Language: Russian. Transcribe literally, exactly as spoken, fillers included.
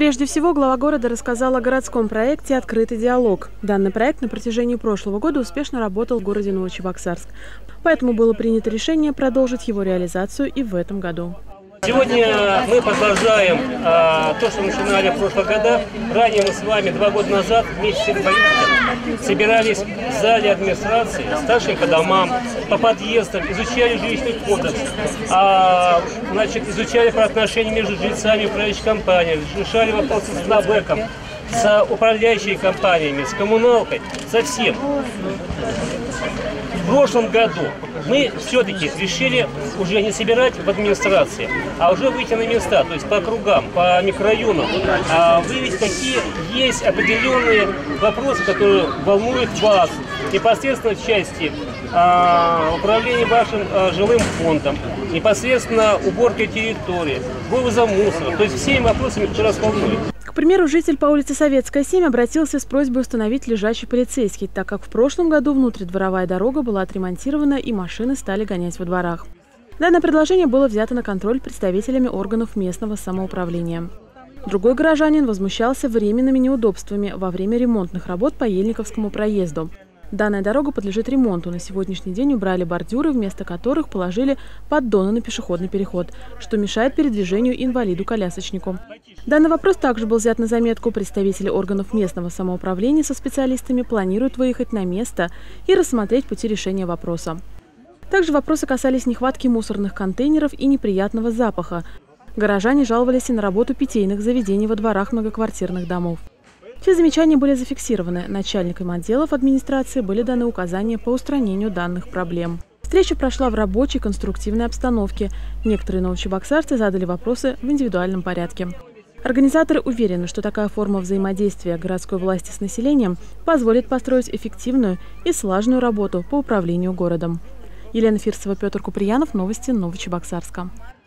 Прежде всего, глава города рассказал о городском проекте «Открытый диалог». Данный проект на протяжении прошлого года успешно работал в городе Новочебоксарск. Поэтому было принято решение продолжить его реализацию и в этом году. Сегодня мы продолжаем а, то, что начинали в прошлых годах. Ранее мы с вами два года назад вместе с всеми политиками собирались в зале администрации, старшими по домам, по подъездам, изучали жилищный кодекс, а, значит, изучали про отношения между жильцами и управляющей компанией, решали вопросы с НАБЭКом, с управляющими компаниями, с коммуналкой, со всем. В прошлом году мы все-таки решили уже не собирать в администрации, а уже выйти на места, то есть по округам, по микрорайонам, а выявить, какие есть определенные вопросы, которые волнуют вас непосредственно в части а, управления вашим а, жилым фондом, непосредственно уборкой территории, вывозом мусора, то есть всеми вопросами, которые вас волнуют. К примеру, житель по улице Советская, семь обратился с просьбой установить лежачий полицейский, так как в прошлом году внутридворовая дорога была отремонтирована и машины стали гонять во дворах. Данное предложение было взято на контроль представителями органов местного самоуправления. Другой горожанин возмущался временными неудобствами во время ремонтных работ по Ельниковскому проезду. Данная дорога подлежит ремонту. На сегодняшний день убрали бордюры, вместо которых положили поддоны на пешеходный переход, что мешает передвижению инвалиду-колясочнику. Данный вопрос также был взят на заметку. Представители органов местного самоуправления со специалистами планируют выехать на место и рассмотреть пути решения вопроса. Также вопросы касались нехватки мусорных контейнеров и неприятного запаха. Горожане жаловались и на работу питейных заведений во дворах многоквартирных домов. Все замечания были зафиксированы. Начальникам отделов администрации были даны указания по устранению данных проблем. Встреча прошла в рабочей, конструктивной обстановке. Некоторые новочебоксарцы задали вопросы в индивидуальном порядке. Организаторы уверены, что такая форма взаимодействия городской власти с населением позволит построить эффективную и слаженную работу по управлению городом. Елена Фирсова, Петр Куприянов, новости Новочебоксарска.